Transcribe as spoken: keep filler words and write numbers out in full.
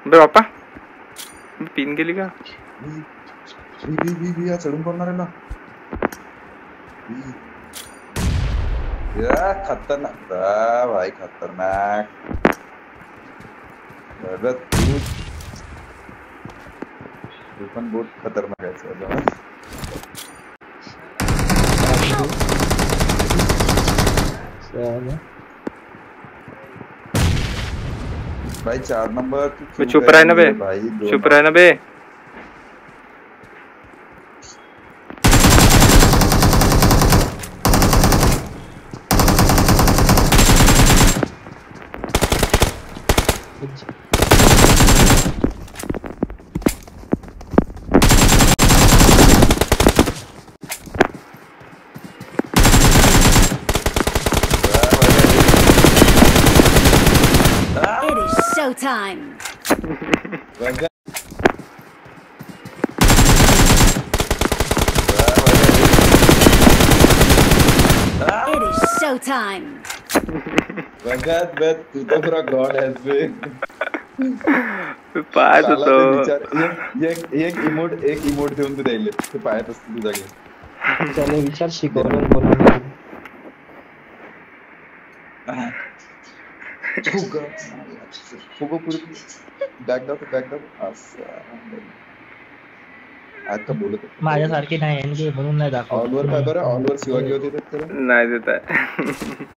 बे Bappa pin गेली का? We we we या चढून पडणार आहे ना. या खतरनाक भाई खतरनाक. तू तू पण बहुत खतरनाक आहे सर. भाई चार नंबर बे चुप रह ना बे, चुप रह ना बे. Showtime. It is showtime. रंगात बस तू तो पूरा गॉड है बे. पाहत होतो. एक एक इमोट एक इमोट देऊन तू द्यायले ते पाहत असतो तुझ्या जागी. त्याला विचार शिकवलं बोलून. फुगा फुगा पुढे बॅक डाऊन बॅक डाऊन असं आता बोलत माझ्यासारखी नाही म्हणून नाही दाखवत. ऑलवर काय बरं ऑलवर शिवाजी होते तर नाही देत आहे.